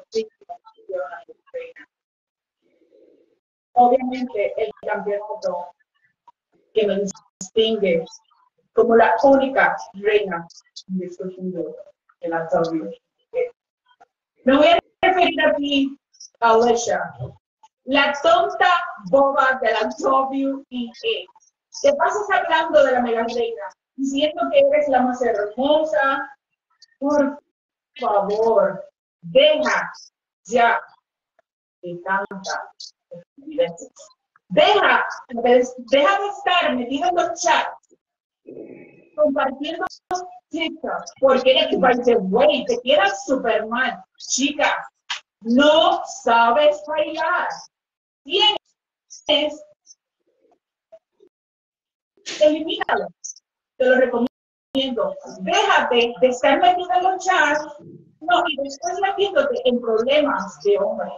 obviamente el campeonato que me distingue como la única reina indiscutible de la WWE. Me voy a referir aquí a Alicia, la tonta boba de la WWE. Te pasas hablando de la mega reina, diciendo que eres la más hermosa. Por favor, deja ya de tanta estupideces. Deja de estar metido en los chats, compartiendo TikTok, porque eres by the way, te quedas súper mal. Chica, no sabes bailar. Tienes, elimínalo. Te lo recomiendo. Déjate de estar metido en los chats, no, y después metiéndote en problemas de hombre.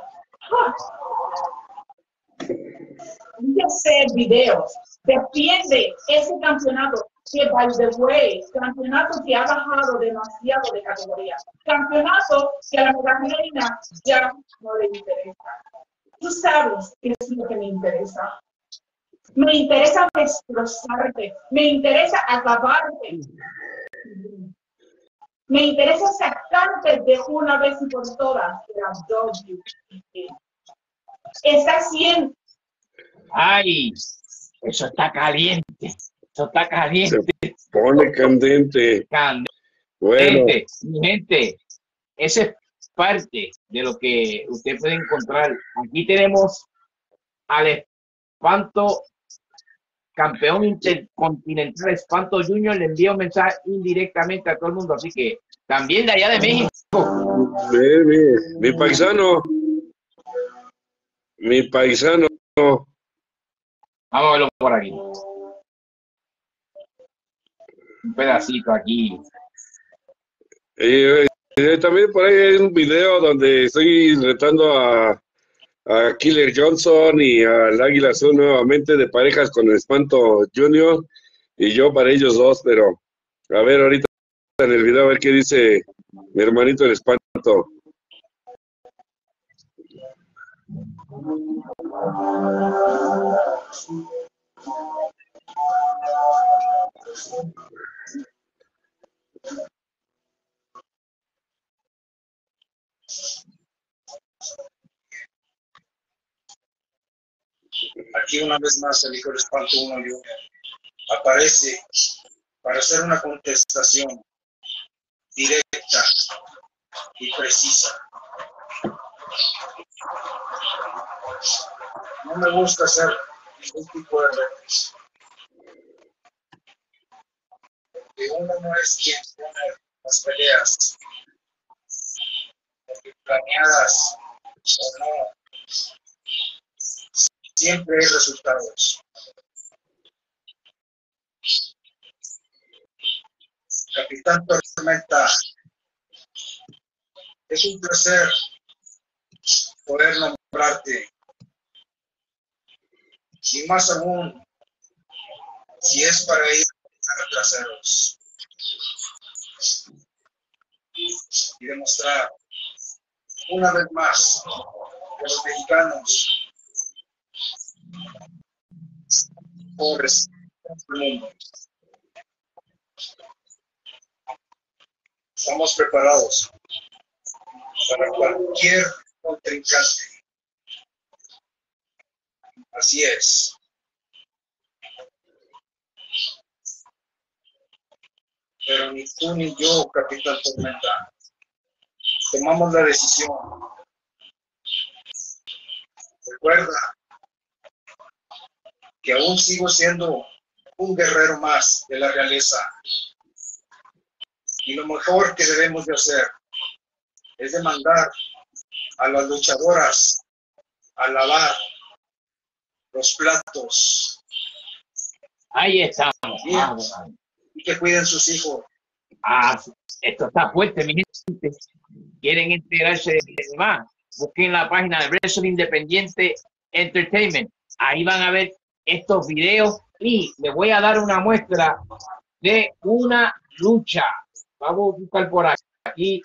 Hay hacer videos. Defiende ese campeonato que, by the way, campeonato que ha bajado demasiado de categoría. Campeonato que a la mega reina ya no le interesa. Tú sabes qué es lo que me interesa. Me interesa destrozarte. Me interesa acabarte. Me interesa sacarte de una vez y por todas de la WWE. Está haciendo. Ay, eso está caliente. Eso está caliente. Se pone candente. Candente. Bueno. Mi gente, esa es parte de lo que usted puede encontrar. Aquí tenemos al Espanto, campeón intercontinental Espanto Junior. Le envía un mensaje indirectamente a todo el mundo, así que también de allá de México. Mi paisano. Mi paisano. Vamos a verlo por aquí. Un pedacito aquí. También por ahí hay un video donde estoy retando a Killer Johnson y al Águila Azul nuevamente de parejas con el Espanto Junior y yo para ellos dos, pero a ver ahorita en el video a ver qué dice mi hermanito el Espanto. Aquí una vez más el hijo del Espanto 1 Junior aparece para hacer una contestación directa y precisa. No me gusta hacer ningún tipo de retos. Porque uno no es quien pone las peleas, porque planeadas o no, siempre hay resultados. Capitán Tormenta Es un placer poder nombrarte. Y más aún, si es para ir a traseros y demostrar una vez más que los mexicanos por el mundo estamos preparados para cualquier contrincante. Así es. Pero ni tú ni yo, Capitán Tormenta, tomamos la decisión. Recuerda que aún sigo siendo un guerrero más de la realeza. Y lo mejor que debemos de hacer es demandar a las luchadoras a lavar los platos. Ahí estamos. Y que cuiden sus hijos. Ah, esto está fuerte, mi gente. ¿Quieren enterarse de más? Busquen la página de Wrestling Independiente Entertainment. Ahí van a ver estos videos y les voy a dar una muestra de una lucha. Vamos a buscar por aquí.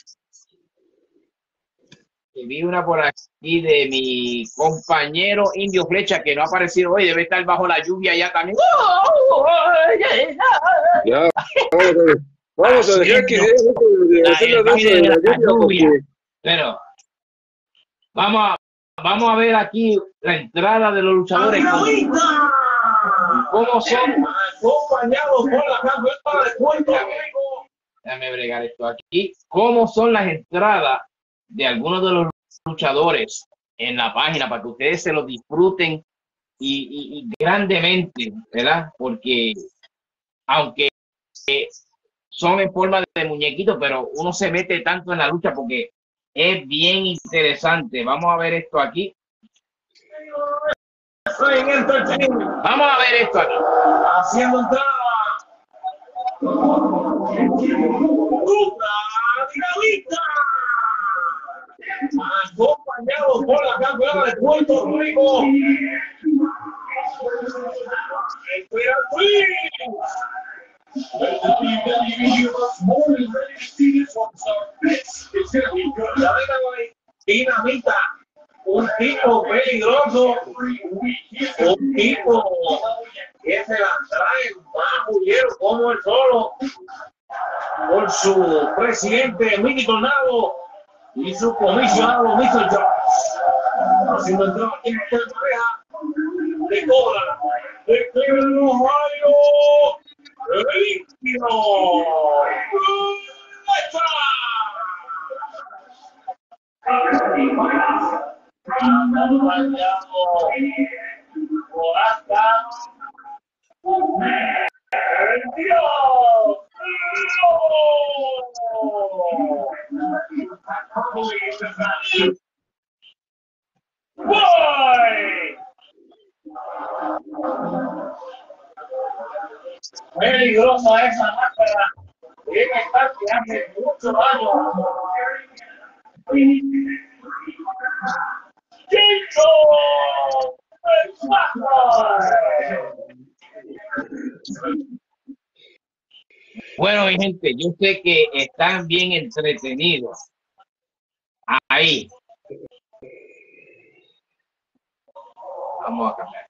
Vi una por aquí de mi compañero Indio Flecha, que no ha aparecido hoy, debe estar bajo la lluvia ya también. Ya, vamos a dejar que hacer la danza de la lluvia. Pero vamos a ver aquí la entrada de los luchadores. ¿Cómo son? Acompañados por la campeona de Puerto Rico. Déjame bregar esto aquí. ¿Cómo son las entradas de algunos de los luchadores en la página para que ustedes se los disfruten y grandemente, ¿verdad? Porque aunque son en forma de muñequitos, pero uno se mete tanto en la lucha porque es bien interesante. Vamos a ver esto aquí. Vamos a ver esto aquí. Haciendo entrada. Acompañados por la campeona de Puerto Rico. Dinamita, un tipo peligroso, un tipo que se la trae más mullero como el solo, por su presidente Mini Tornado y su comisionado Mr. Jones. Haciendo entrada aquí en esta pareja de Cobra, de Cleveland, Ohio, limpio. Por acá. Peligrosa esa máscara. Debe estar que hace muchos años. ¡Chico! Bueno, mi gente, yo sé que están bien entretenidos. Ahí. Vamos a cambiar.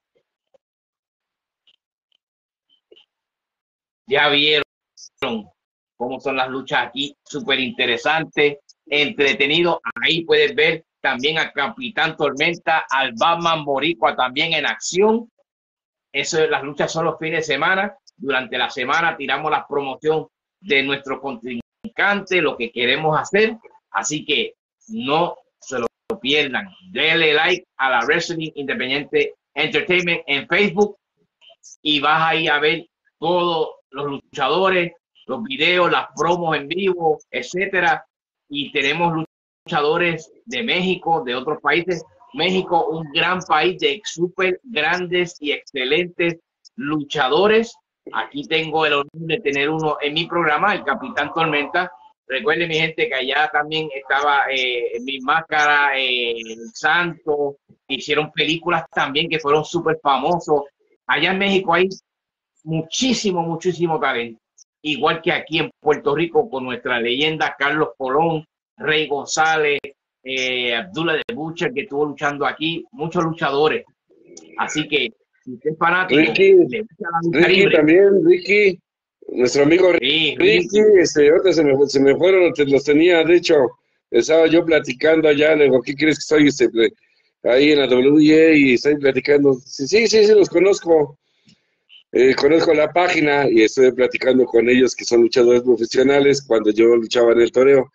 Ya vieron cómo son las luchas aquí, súper interesante, entretenido. Ahí puedes ver también al Capitán Tormenta, al Batman Boricua también en acción. Eso, las luchas son los fines de semana. Durante la semana tiramos la promoción de nuestro contrincante, lo que queremos hacer. Así que no se lo pierdan. Denle like a la Wrestling Independiente Entertainment en Facebook y vas ahí a ver todos los luchadores, los videos, las promos en vivo, etcétera. Y tenemos luchadores de México, de otros países. México, un gran país de súper grandes y excelentes luchadores. Aquí tengo el honor de tener uno en mi programa, el Capitán Tormenta, Recuerden, mi gente, que allá también estaba Mi Máscara, El Santo, hicieron películas también que fueron súper famosos. Allá en México hay muchísimo talento. Igual que aquí en Puerto Rico con nuestra leyenda Carlos Colón, Rey González, Abdullah de Butcher, que estuvo luchando aquí, muchos luchadores. Así que si usted es fanático, Ricky también, Ricky, nuestro amigo Ricky, ahorita se me fueron, los tenía, de hecho, estaba yo platicando allá, le digo, ¿qué crees que estoy ahí en la WE y estoy platicando? Sí, los conozco. Conozco la página y estoy platicando con ellos que son luchadores profesionales cuando yo luchaba en el toreo.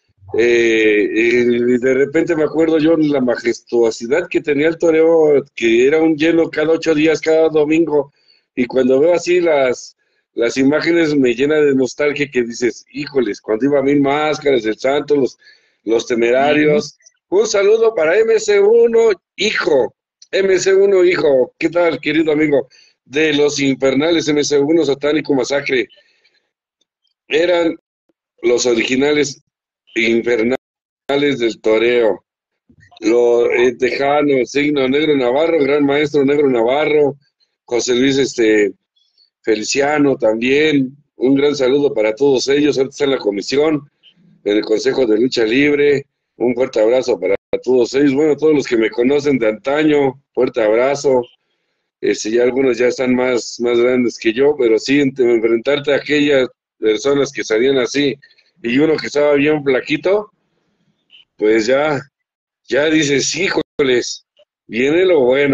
Y de repente me acuerdo yo la majestuosidad que tenía el toreo, que era un lleno cada 8 días, cada domingo. Y cuando veo así las imágenes me llena de nostalgia que dices, híjoles, cuando iba a Mil Máscaras, el Santo, los Temerarios. Un saludo para MC1, hijo. MC1, hijo. ¿Qué tal, querido amigo? De los infernales MC1, Satánico Masacre. Eran los originales infernales del toreo. Los Tejanos, Signo Negro Navarro, Gran Maestro Negro Navarro, José Luis Feliciano también. Un gran saludo para todos ellos. Ahorita está en la comisión, en el Consejo de Lucha Libre. Un fuerte abrazo para todos ellos. Bueno, todos los que me conocen de antaño, fuerte abrazo. Ya algunos ya están más grandes que yo, pero sí, enfrentarte a aquellas personas que salían así y uno que estaba bien flaquito, pues ya dices, híjoles, viene lo bueno,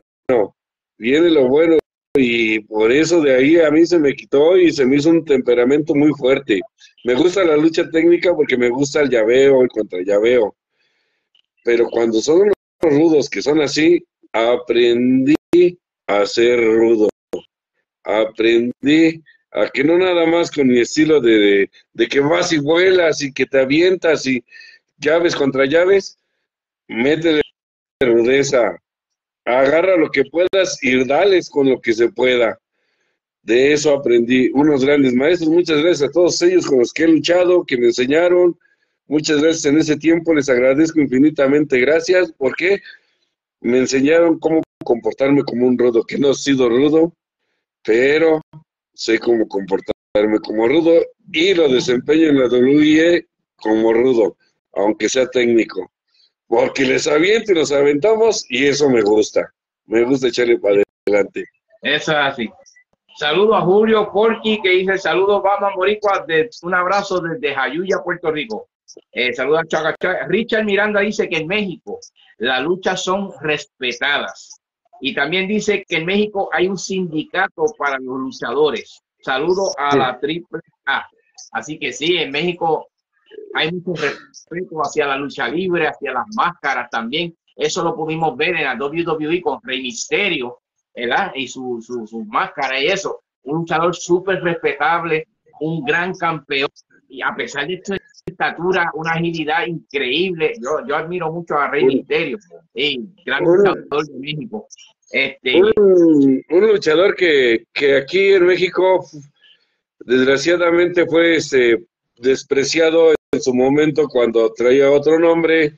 y por eso de ahí a mí se me quitó y se me hizo un temperamento muy fuerte. Me gusta la lucha técnica porque me gusta el llaveo, el contrallaveo, pero cuando son los rudos que son así, aprendí a ser rudo. Aprendí a que no nada más con mi estilo de que vas y vuelas y que te avientas y llaves contra llaves, métele rudeza, agarra lo que puedas y dales con lo que se pueda. De eso aprendí. Unos grandes maestros, muchas gracias a todos ellos con los que he luchado, que me enseñaron. Muchas gracias en ese tiempo, les agradezco infinitamente, gracias, porque me enseñaron cómo comportarme como un rudo, que no he sido rudo, pero sé cómo comportarme como rudo y lo desempeño en la WIE como rudo, aunque sea técnico, porque les aviento y nos aventamos y eso me gusta echarle para adelante. Eso es así. Saludo a Julio Corky que dice saludos Batman Boricua, un abrazo desde Jayuya, Puerto Rico. Saludos a Chaca. Richard Miranda dice que en México las luchas son respetadas. Y también dice que en México hay un sindicato para los luchadores. Saludo a la AAA. Así que sí, en México hay mucho respeto hacia la lucha libre, hacia las máscaras también. Eso lo pudimos ver en la WWE con Rey Misterio, ¿verdad? Y su máscara y eso. Un luchador súper respetable, un gran campeón. Y a pesar de su estatura, una agilidad increíble. Yo admiro mucho a Rey Misterio, gran luchador de México. Un luchador que aquí en México desgraciadamente fue despreciado en su momento cuando traía otro nombre,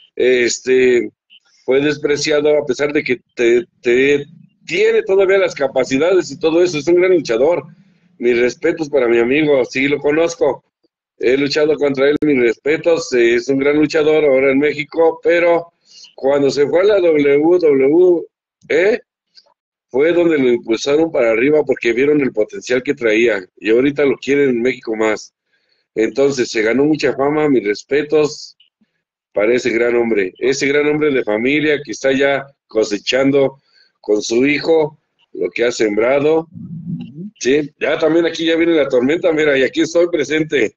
fue despreciado a pesar de que tiene todavía las capacidades y todo eso, es un gran luchador. Mis respetos para mi amigo, sí lo conozco, he luchado contra él, mis respetos, es un gran luchador ahora en México, pero cuando se fue a la WWE, fue donde lo impulsaron para arriba porque vieron el potencial que traía y ahorita lo quieren en México más. Entonces se ganó mucha fama, mis respetos para ese gran hombre de familia que está ya cosechando con su hijo lo que ha sembrado. Sí, ya también aquí ya viene la tormenta, mira, y aquí estoy presente.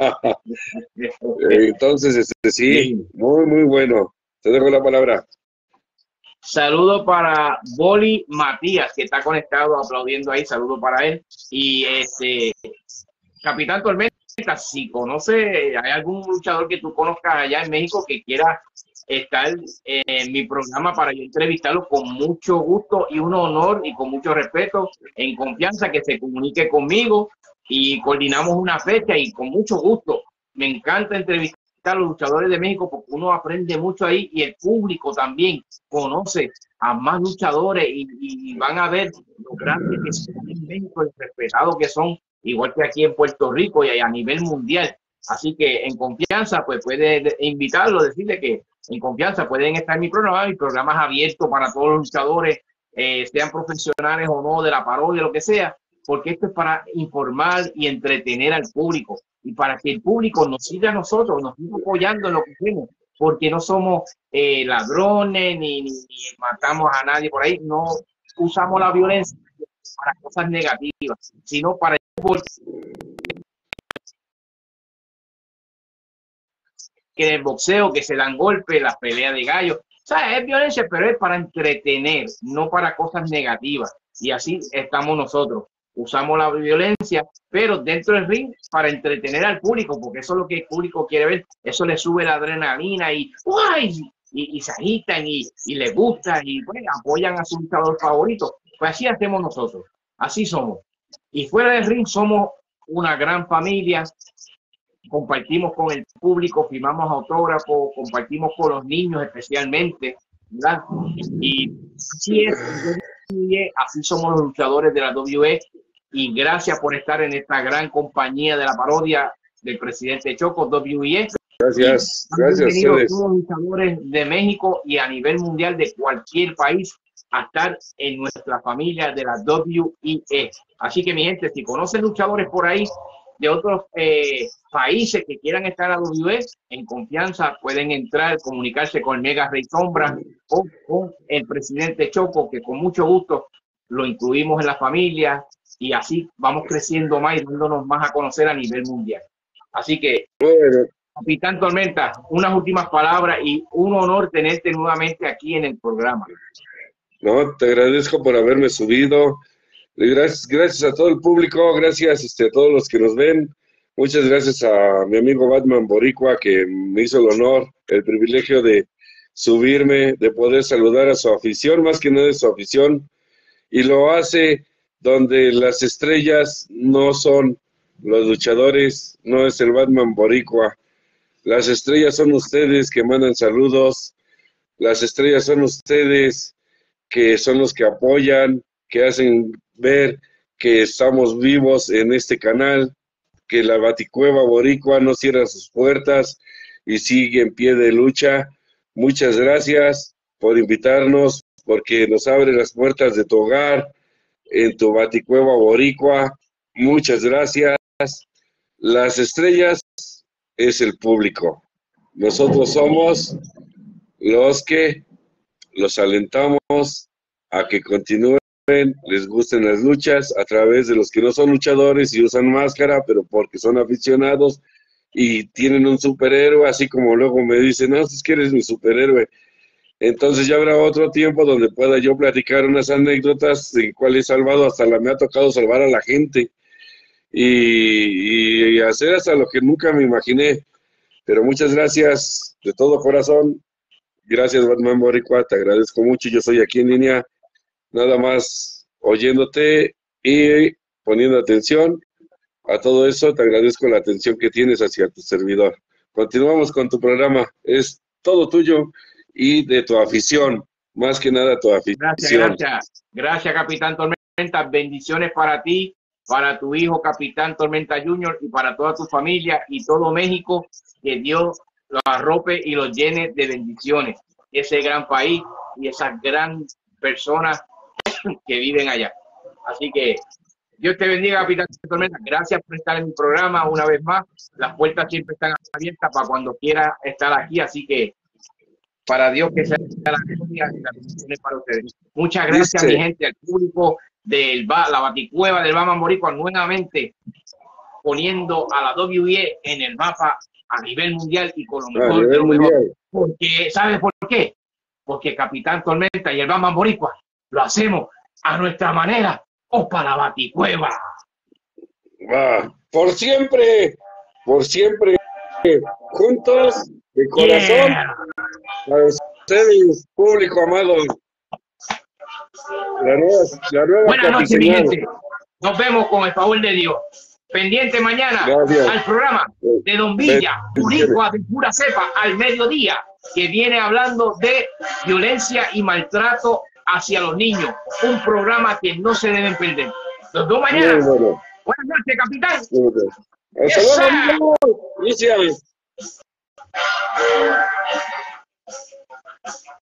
Entonces, sí, muy bueno. Te dejo la palabra. Saludo para Boli Matías, que está conectado aplaudiendo ahí. Saludo para él. Y Capitán Tormenta, si conoce, hay algún luchador que tú conozcas allá en México que quiera estar en mi programa para yo entrevistarlo con mucho gusto y un honor y con mucho respeto, en confianza, que se comunique conmigo y coordinamos una fecha y con mucho gusto me encanta entrevistar a los luchadores de México porque uno aprende mucho ahí y el público también conoce a más luchadores y van a ver lo grandes que son en México, los respetados que son, igual que aquí en Puerto Rico y a nivel mundial. Así que en confianza, pues puede invitarlo, decirle que en confianza pueden estar en mi programa es abierto para todos los luchadores, sean profesionales o no, de la parodia, lo que sea, porque esto es para informar y entretener al público y para que el público nos siga a nosotros, nos siga apoyando en lo que hacemos, porque no somos ladrones ni matamos a nadie por ahí, no usamos la violencia para cosas negativas, sino para que en el boxeo, que se dan golpes, las peleas de gallos. O sea, es violencia, pero es para entretener, no para cosas negativas. Y así estamos nosotros. Usamos la violencia, pero dentro del ring para entretener al público, porque eso es lo que el público quiere ver. Eso le sube la adrenalina y se agitan y les gusta y pues, apoyan a su luchador favorito. Pues así hacemos nosotros. Así somos. Y fuera del ring somos una gran familia. Compartimos con el público, firmamos autógrafos, compartimos con los niños especialmente, ¿verdad? Y así es, así somos los luchadores de la WWE y gracias por estar en esta gran compañía de la parodia del presidente Choco, WWE. Gracias a ustedes. Todos los luchadores de México y a nivel mundial de cualquier país a estar en nuestra familia de la WWE. Así que mi gente, si conocen luchadores por ahí de otros países que quieran estar a WWE, en confianza pueden entrar, comunicarse con el Mega Rey Sombra o con el presidente Choco, que con mucho gusto lo incluimos en la familia y así vamos creciendo más y dándonos más a conocer a nivel mundial. Así que, bueno, Capitán Tormenta, unas últimas palabras y un honor tenerte nuevamente aquí en el programa. No, te agradezco por haberme subido. Gracias a todo el público, gracias a todos los que nos ven. Muchas gracias a mi amigo Batman Boricua que me hizo el honor, el privilegio de subirme, de poder saludar a su afición, más que nada de su afición. Y lo hace donde las estrellas no son los luchadores, no es el Batman Boricua. Las estrellas son ustedes que mandan saludos, las estrellas son ustedes que son los que apoyan, que hacen ver que estamos vivos en este canal, que la Baticueva Boricua no cierra sus puertas y sigue en pie de lucha. Muchas gracias por invitarnos, porque nos abre las puertas de tu hogar en tu Baticueva Boricua. Muchas gracias. Las estrellas es el público. Nosotros somos los que los alentamos a que continúen, les gusten las luchas a través de los que no son luchadores y usan máscara, pero porque son aficionados y tienen un superhéroe, así como luego me dicen, no, es que eres mi superhéroe. Entonces ya habrá otro tiempo donde pueda yo platicar unas anécdotas en cuales he salvado, hasta me ha tocado salvar a la gente y hacer hasta lo que nunca me imaginé. Pero muchas gracias de todo corazón. Gracias, Batman Boricua, te agradezco mucho. Yo soy aquí en línea, nada más oyéndote y poniendo atención a todo eso. Te agradezco la atención que tienes hacia tu servidor. Continuamos con tu programa. Es todo tuyo y de tu afición, más que nada tu afición. Gracias, Capitán Tormenta. Bendiciones para ti, para tu hijo, Capitán Tormenta Jr., y para toda tu familia y todo México. Que Dios los arrope y los llene de bendiciones. Ese gran país y esas gran personas que viven allá. Así que Dios te bendiga, Capitán Tormenta. Gracias por estar en mi programa una vez más. Las puertas siempre están abiertas para cuando quiera estar aquí. Así que para Dios que sea la gloria y las bendiciones para ustedes. Muchas gracias, mi gente, al público de la Baticueva del Batman Boricua, nuevamente poniendo a la WWE en el mapa a nivel mundial y con lo mejor de lo mejor. Porque, ¿sabes por qué? Porque Capitán Tormenta y el Batman Boricua lo hacemos a nuestra manera o para la Baticueva. Por siempre, juntos, de corazón, para ustedes, público amado. La nueva Buenas noches, mi gente. Nos vemos con el favor de Dios. Pendiente mañana Gracias. al programa de Don Villa, Boricua de pura cepa, al mediodía, que viene hablando de violencia y maltrato hacia los niños. Un programa que no se deben perder. Los dos mañana. Bueno. Buenas noches, capitán. Hasta luego. Gracias.